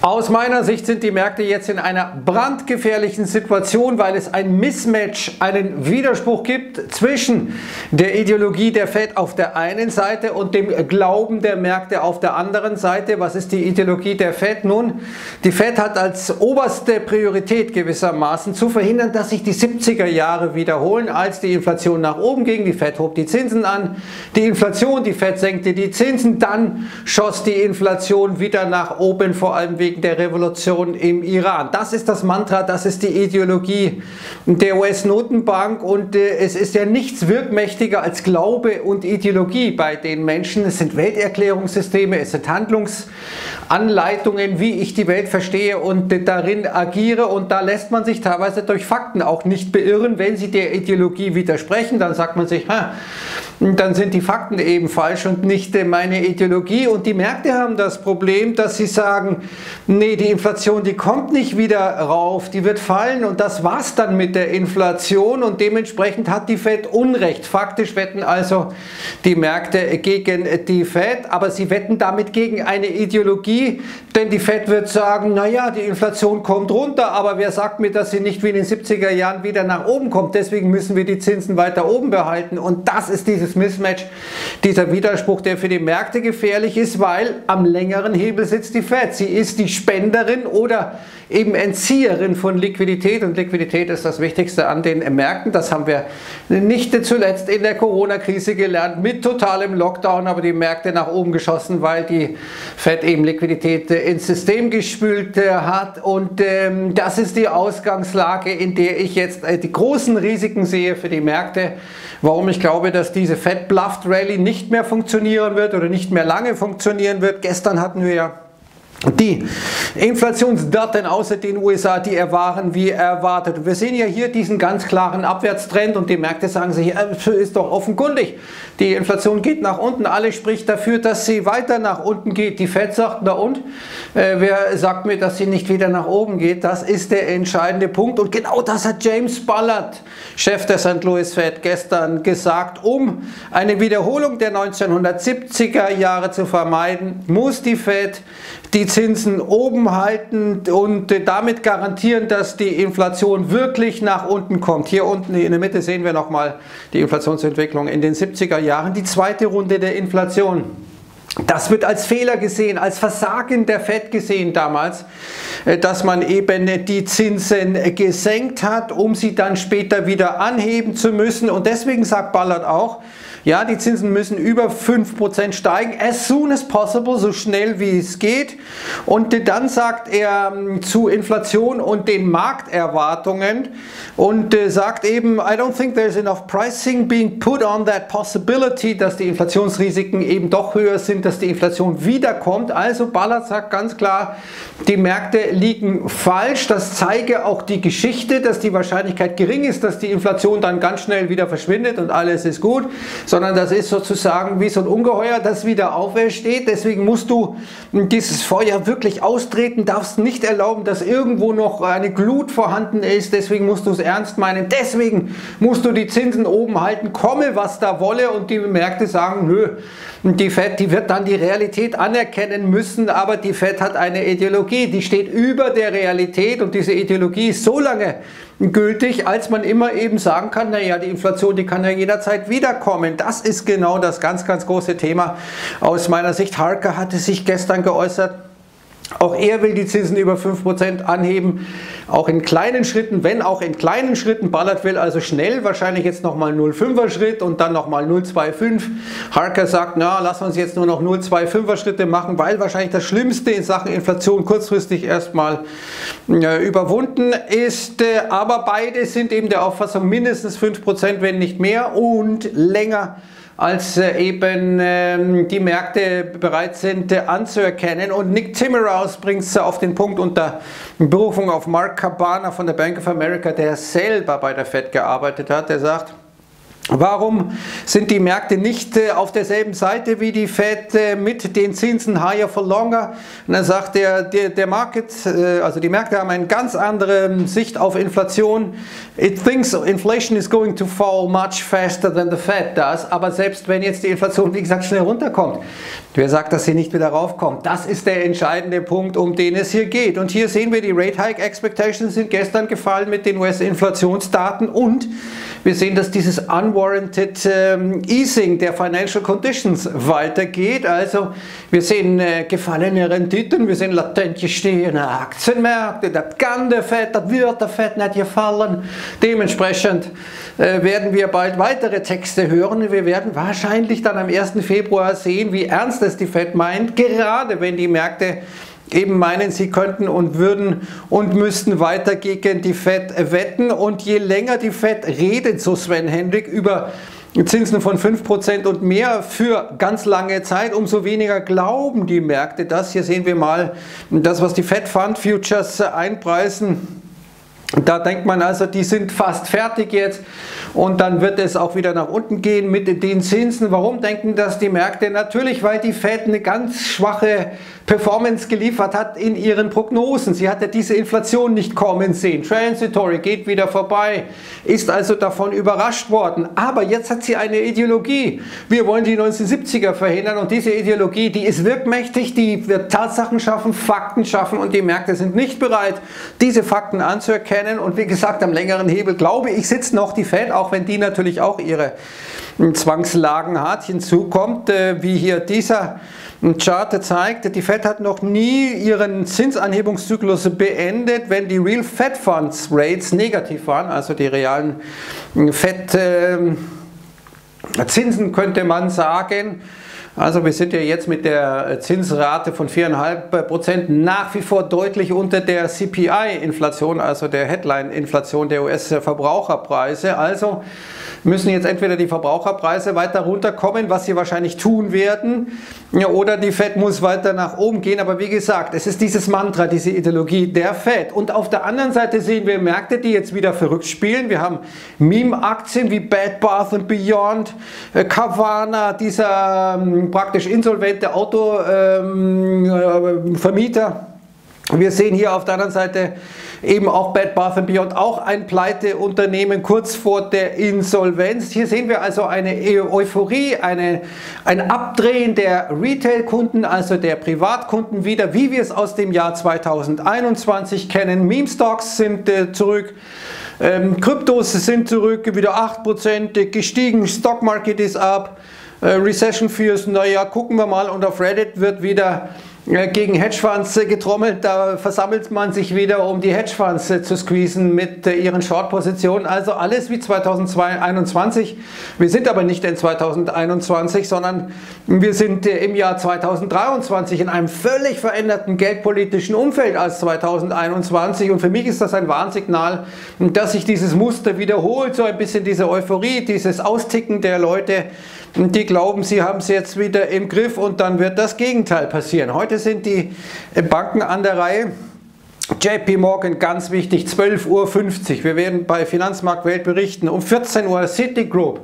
Aus meiner Sicht sind die Märkte jetzt in einer brandgefährlichen Situation, weil es ein Mismatch, einen Widerspruch gibt zwischen der Ideologie der Fed auf der einen Seite und dem Glauben der Märkte auf der anderen Seite. Was ist die Ideologie der Fed? Nun, die Fed hat als oberste Priorität gewissermaßen zu verhindern, dass sich die 70er Jahre wiederholen, als die Inflation nach oben ging. Die Fed hob die Zinsen an, die Inflation, die Fed senkte die Zinsen, dann schoss die Inflation wieder nach oben, vor allem wegen der Revolution im Iran. Das ist das Mantra, das ist die Ideologie der US-Notenbank und es ist ja nichts wirkmächtiger als Glaube und Ideologie bei den Menschen. Es sind Welterklärungssysteme, es sind Handlungsanleitungen, wie ich die Welt verstehe und darin agiere, und da lässt man sich teilweise durch Fakten auch nicht beirren. Wenn sie der Ideologie widersprechen, dann sagt man sich, dann sind die Fakten eben falsch und nicht meine Ideologie. Und die Märkte haben das Problem, dass sie sagen, nee, die Inflation, die kommt nicht wieder rauf, die wird fallen und das war's dann mit der Inflation, und dementsprechend hat die Fed Unrecht. Faktisch wetten also die Märkte gegen die Fed, aber sie wetten damit gegen eine Ideologie, denn die Fed wird sagen, naja, die Inflation kommt runter, aber wer sagt mir, dass sie nicht wie in den 70er Jahren wieder nach oben kommt, deswegen müssen wir die Zinsen weiter oben behalten, und das ist dieses Mismatch, dieser Widerspruch, der für die Märkte gefährlich ist, weil am längeren Hebel sitzt die Fed. Sie ist die Spenderin oder eben Entzieherin von Liquidität, und Liquidität ist das Wichtigste an den Märkten. Das haben wir nicht zuletzt in der Corona-Krise gelernt, mit totalem Lockdown, aber die Märkte nach oben geschossen, weil die Fed eben Liquidität ins System gespült hat, und das ist die Ausgangslage, in der ich jetzt die großen Risiken sehe für die Märkte. Warum ich glaube, dass diese Fed-Bluffed-Rally nicht mehr funktionieren wird oder nicht mehr lange funktionieren wird. Gestern hatten wir ja die Inflationsdaten außer den USA, die waren wie erwartet. Wir sehen ja hier diesen ganz klaren Abwärtstrend, und die Märkte sagen sich, ist doch offenkundig, die Inflation geht nach unten, alles spricht dafür, dass sie weiter nach unten geht. Die Fed sagt, na und? Wer sagt mir, dass sie nicht wieder nach oben geht? Das ist der entscheidende Punkt, und genau das hat James Bullard, Chef der St. Louis Fed, gestern gesagt. Um eine Wiederholung der 1970er Jahre zu vermeiden, muss die Fed die Zinsen oben halten und damit garantieren, dass die Inflation wirklich nach unten kommt. Hier unten in der Mitte sehen wir nochmal die Inflationsentwicklung in den 70er Jahren, die zweite Runde der Inflation. Das wird als Fehler gesehen, als Versagen der Fed gesehen damals, dass man eben die Zinsen gesenkt hat, um sie dann später wieder anheben zu müssen. Und deswegen sagt Bullard auch, ja, die Zinsen müssen über 5% steigen, as soon as possible, so schnell wie es geht. Und dann sagt er zu Inflation und den Markterwartungen und sagt eben, I don't think there's enough pricing being put on that possibility, dass die Inflationsrisiken eben doch höher sind, dass die Inflation wiederkommt. Also Bullard sagt ganz klar, die Märkte liegen falsch. Das zeige auch die Geschichte, dass die Wahrscheinlichkeit gering ist, dass die Inflation dann ganz schnell wieder verschwindet und alles ist gut, sondern das ist sozusagen wie so ein Ungeheuer, das wieder aufersteht. Deswegen musst du dieses Feuer wirklich austreten, darfst nicht erlauben, dass irgendwo noch eine Glut vorhanden ist. Deswegen musst du es ernst meinen. Deswegen musst du die Zinsen oben halten, komme was da wolle. Und die Märkte sagen, nö, die Fed, die wird dann die Realität anerkennen müssen, aber die Fed hat eine Ideologie, die steht über der Realität, und diese Ideologie ist so lange gültig, als man immer eben sagen kann, naja, die Inflation, die kann ja jederzeit wiederkommen. Das ist genau das ganz, ganz große Thema aus meiner Sicht. Harker hatte sich gestern geäußert. Auch er will die Zinsen über 5% anheben, auch in kleinen Schritten, wenn auch in kleinen Schritten. Bullard will also schnell, wahrscheinlich jetzt nochmal 0,5er Schritt und dann nochmal 0,25. Harker sagt, na, lass uns jetzt nur noch 0,25er Schritte machen, weil wahrscheinlich das Schlimmste in Sachen Inflation kurzfristig erstmal überwunden ist. Aber beide sind eben der Auffassung, mindestens 5%, wenn nicht mehr, und länger als eben die Märkte bereit sind anzuerkennen. Und Nick Timiraos bringt es auf den Punkt unter Berufung auf Mark Cabana von der Bank of America, der selber bei der Fed gearbeitet hat. Der sagt, Warum sind die Märkte nicht auf derselben Seite wie die Fed mit den Zinsen higher for longer? Und dann sagt der Market, also die Märkte haben eine ganz andere Sicht auf Inflation. It thinks inflation is going to fall much faster than the Fed does. Aber selbst wenn jetzt die Inflation, wie gesagt, schnell runterkommt, wer sagt, dass sie nicht wieder raufkommt? Das ist der entscheidende Punkt, um den es hier geht. Und hier sehen wir, die Rate Hike Expectations sind gestern gefallen mit den US-Inflationsdaten und wir sehen, dass dieses unwarranted Easing der Financial Conditions weitergeht. Also wir sehen gefallene Renditen, wir sehen latent gestiegene Aktienmärkte. Das kann der Fed, das wird der Fed nicht gefallen. Dementsprechend werden wir bald weitere Texte hören. Wir werden wahrscheinlich dann am 1. Februar sehen, wie ernst es die Fed meint, gerade wenn die Märkte eben meinen, sie könnten und würden und müssten weiter gegen die Fed wetten. Und je länger die Fed redet, so Sven Hendrick, über Zinsen von 5% und mehr für ganz lange Zeit, umso weniger glauben die Märkte das. Hier sehen wir mal das, was die Fed Fund Futures einpreisen. Da denkt man also, die sind fast fertig jetzt und dann wird es auch wieder nach unten gehen mit den Zinsen. Warum denken das die Märkte? Natürlich, weil die Fed eine ganz schwache Performance geliefert hat in ihren Prognosen. Sie hat ja diese Inflation nicht kommen sehen. Transitory, geht wieder vorbei, ist also davon überrascht worden. Aber jetzt hat sie eine Ideologie. Wir wollen die 1970er verhindern und diese Ideologie, die ist wirkmächtig, die wird Tatsachen schaffen, Fakten schaffen und die Märkte sind nicht bereit, diese Fakten anzuerkennen. Und wie gesagt, am längeren Hebel, glaube ich, sitzt noch die Fed, auch wenn die natürlich auch ihre Zwangslagen hat. Hinzu kommt, wie hier dieser Chart zeigt, die Fed hat noch nie ihren Zinsanhebungszyklus beendet, wenn die Real Fed Funds Rates negativ waren, also die realen Fed Zinsen könnte man sagen. Also wir sind ja jetzt mit der Zinsrate von 4,5% nach wie vor deutlich unter der CPI-Inflation, also der Headline-Inflation der US-Verbraucherpreise. Also müssen jetzt entweder die Verbraucherpreise weiter runterkommen, was sie wahrscheinlich tun werden, oder die Fed muss weiter nach oben gehen. Aber wie gesagt, es ist dieses Mantra, diese Ideologie der Fed. Und auf der anderen Seite sehen wir Märkte, die jetzt wieder verrückt spielen. Wir haben Meme-Aktien wie Bed Bath & Beyond, Carvana, dieser praktisch insolvente Autovermieter. Wir sehen hier auf der anderen Seite eben auch Bed Bath & Beyond, auch ein Pleiteunternehmen kurz vor der Insolvenz. Hier sehen wir also eine Euphorie, ein Abdrehen der Retail-Kunden, also der Privatkunden wieder, wie wir es aus dem Jahr 2021 kennen. Meme-Stocks sind zurück, Kryptos sind zurück, wieder 8% gestiegen, Stock Market ist up, Recession Fears, naja, gucken wir mal, und auf Reddit wird wieder gegen Hedgefonds getrommelt, da versammelt man sich wieder, um die Hedgefonds zu squeezen mit ihren Short-Positionen. Also alles wie 2021. Wir sind aber nicht in 2021, sondern wir sind im Jahr 2023 in einem völlig veränderten geldpolitischen Umfeld als 2021. Und für mich ist das ein Warnsignal, dass sich dieses Muster wiederholt, so ein bisschen diese Euphorie, dieses Austicken der Leute, die glauben, sie haben es jetzt wieder im Griff und dann wird das Gegenteil passieren. Heute sind die Banken an der Reihe. JP Morgan, ganz wichtig, 12:50 Uhr. Wir werden bei Finanzmarktwelt berichten. Um 14 Uhr Citigroup.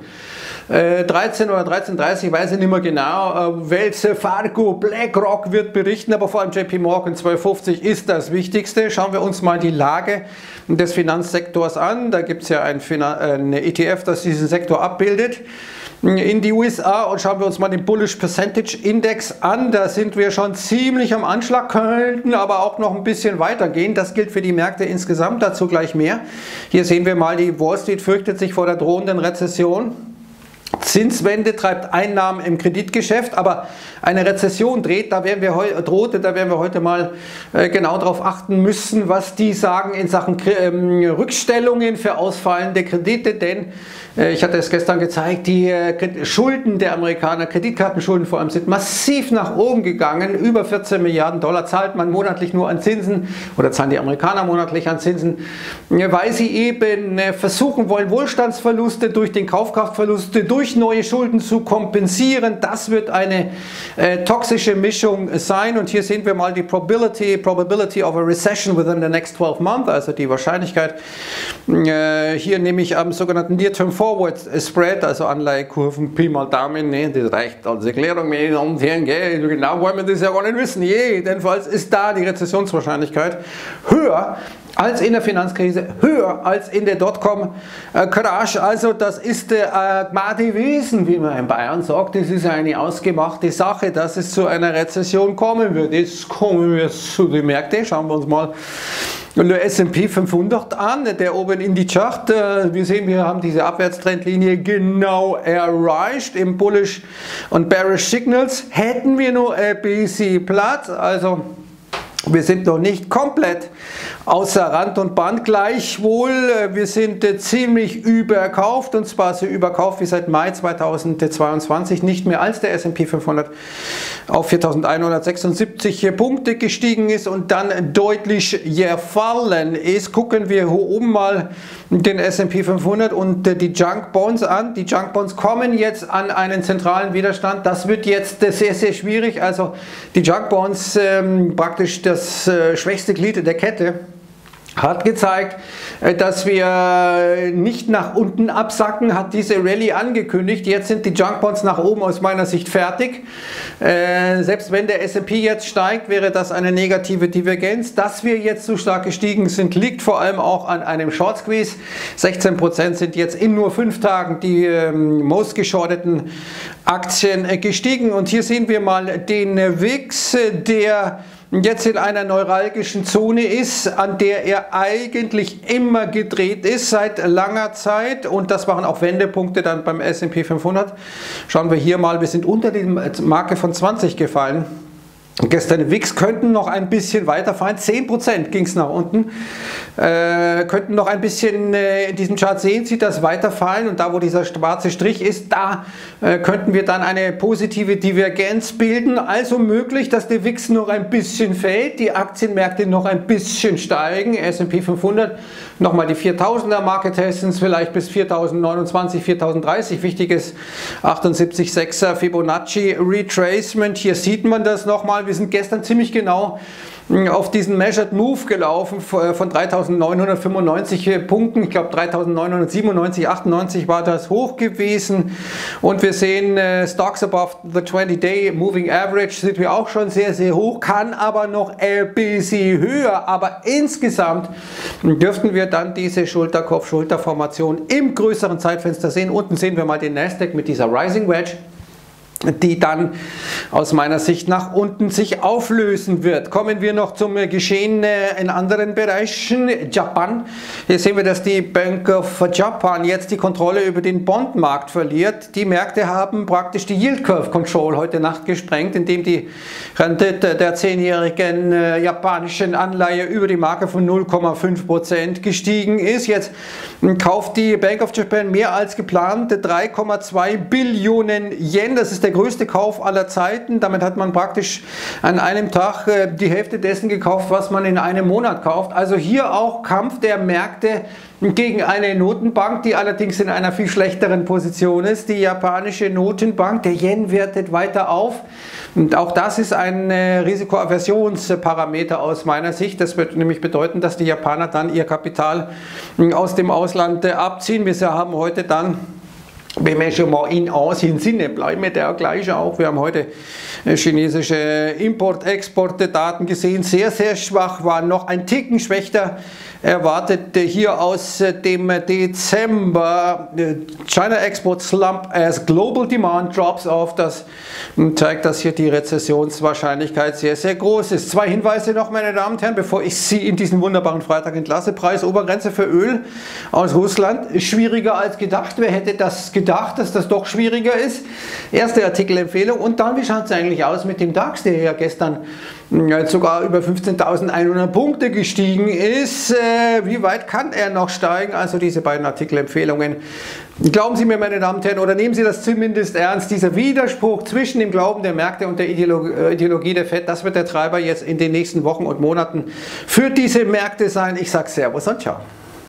13 oder 13:30 weiß ich nicht mehr genau, Wells Fargo, BlackRock wird berichten, aber vor allem JP Morgan 12:50 ist das Wichtigste. Schauen wir uns mal die Lage des Finanzsektors an. Da gibt es ja ein ETF, das diesen Sektor abbildet. In die USA, und schauen wir uns mal den Bullish Percentage Index an, da sind wir schon ziemlich am Anschlag, könnten aber auch noch ein bisschen weitergehen. Das gilt für die Märkte insgesamt, dazu gleich mehr. Hier sehen wir mal, die Wall Street fürchtet sich vor der drohenden Rezession. Zinswende treibt Einnahmen im Kreditgeschäft, aber eine Rezession da werden wir heute mal genau darauf achten müssen, was die sagen in Sachen Rückstellungen für ausfallende Kredite, denn ich hatte es gestern gezeigt, die Schulden der Amerikaner, Kreditkartenschulden vor allem, sind massiv nach oben gegangen. Über 14 Milliarden Dollar zahlt man monatlich nur an Zinsen, oder zahlen die Amerikaner monatlich an Zinsen, weil sie eben versuchen wollen, Wohlstandsverluste durch den Kaufkraftverlust durch neue Schulden zu kompensieren. Das wird eine toxische Mischung sein. Und hier sehen wir mal die Probability of a recession within the next 12 months, also die Wahrscheinlichkeit. Hier nehme ich am sogenannten Near-Term Forward Spread, also Anleihekurven, Pi mal Daumen, ne, das reicht als Erklärung, meine Damen und Herren, gell? Genau wollen wir das ja gar nicht wissen. Jedenfalls ist da die Rezessionswahrscheinlichkeit höher als in der Finanzkrise, höher als in der Dotcom-Crash. Also das ist Gmadi Wesen, wie man in Bayern sagt. Das ist eine ausgemachte Sache, dass es zu einer Rezession kommen wird. Jetzt kommen wir zu den Märkten. Schauen wir uns mal der S&P 500 an, der oben in die Chart. Wir sehen, wir haben diese Abwärtstrendlinie genau erreicht im Bullish und Bearish Signals. Hätten wir nur ein bisschen Platz, also wir sind noch nicht komplett außer Rand und Band, gleichwohl wir sind ziemlich überkauft, und zwar so überkauft wie seit Mai 2022, nicht mehr als der S&P 500 auf 4.176 Punkte gestiegen ist und dann deutlich gefallen ist. Gucken wir hier oben mal den S&P 500 und die Junk Bonds an. Die Junk Bonds kommen jetzt an einen zentralen Widerstand. Das wird jetzt sehr, sehr schwierig. Also die Junk Bonds, praktisch das schwächste Glied der Kette, hat gezeigt, dass wir nicht nach unten absacken, hat diese Rallye angekündigt. Jetzt sind die Junk Bonds nach oben aus meiner Sicht fertig. Selbst wenn der S&P jetzt steigt, wäre das eine negative Divergenz. Dass wir jetzt so stark gestiegen sind, liegt vor allem auch an einem Short Squeeze. 16% sind jetzt in nur 5 Tagen die most geschorteten Aktien gestiegen. Und hier sehen wir mal den WIX, der jetzt in einer neuralgischen Zone ist, an der er eigentlich immer gedreht ist, seit langer Zeit, und das waren auch Wendepunkte dann beim S&P 500. Schauen wir hier mal, wir sind unter die Marke von 20 gefallen. Gestern WIX könnten noch ein bisschen weiterfallen, 10% ging es nach unten, könnten noch ein bisschen in diesem Chart sehen Sie das weiterfallen, und da wo dieser schwarze Strich ist, da könnten wir dann eine positive Divergenz bilden, also möglich, dass der WIX noch ein bisschen fällt, die Aktienmärkte noch ein bisschen steigen, S&P 500 nochmal die 4000er Marke testen, vielleicht bis 4029, 4030, wichtiges 78,6er Fibonacci Retracement, hier sieht man das nochmal. Wir sind gestern ziemlich genau auf diesen Measured Move gelaufen von 3.995 Punkten. Ich glaube 3.997, 98 war das hoch gewesen. Und wir sehen Stocks above the 20-day Moving Average sind wir auch schon sehr, sehr hoch, kann aber noch ein bisschen höher. Aber insgesamt dürften wir dann diese Schulter-Kopf-Schulter-Formation im größeren Zeitfenster sehen. Unten sehen wir mal den Nasdaq mit dieser Rising Wedge, die dann aus meiner Sicht nach unten sich auflösen wird. Kommen wir noch zum Geschehen in anderen Bereichen. Japan. Hier sehen wir, dass die Bank of Japan jetzt die Kontrolle über den Bondmarkt verliert. Die Märkte haben praktisch die Yield Curve Control heute Nacht gesprengt, indem die Rendite der 10-jährigen japanischen Anleihe über die Marke von 0,5% gestiegen ist. Jetzt kauft die Bank of Japan mehr als geplant 3,2 Billionen Yen. Das ist der größte Kauf aller Zeiten. Damit hat man praktisch an einem Tag die Hälfte dessen gekauft, was man in einem Monat kauft. Also hier auch Kampf der Märkte gegen eine Notenbank, die allerdings in einer viel schlechteren Position ist. Die japanische Notenbank, der Yen wertet weiter auf. Und auch das ist ein Risikoaversionsparameter aus meiner Sicht. Das wird nämlich bedeuten, dass die Japaner dann ihr Kapital aus dem Ausland abziehen. Wir haben heute dann, wenn wir schon mal in Asien sind, bleiben wir da gleich auch. Wir haben heute chinesische Import-Export-Daten gesehen, sehr, sehr schwach, waren noch ein Ticken schwächer erwartet hier aus dem Dezember. China Export Slump as Global Demand drops off. Das zeigt, dass hier die Rezessionswahrscheinlichkeit sehr, sehr groß ist. 2 Hinweise noch, meine Damen und Herren, bevor ich Sie in diesen wunderbaren Freitag entlasse. Preisobergrenze für Öl aus Russland. Schwieriger als gedacht. Wer hätte das gedacht, dass das doch schwieriger ist? Erste Artikelempfehlung. Und dann, wie schaut es eigentlich aus mit dem DAX, der ja gestern sogar über 15.100 Punkte gestiegen ist. Wie weit kann er noch steigen? Also diese beiden Artikelempfehlungen. Glauben Sie mir, meine Damen und Herren, oder nehmen Sie das zumindest ernst, dieser Widerspruch zwischen dem Glauben der Märkte und der Ideologie der FED, das wird der Treiber jetzt in den nächsten Wochen und Monaten für diese Märkte sein. Ich sage Servus und Ciao.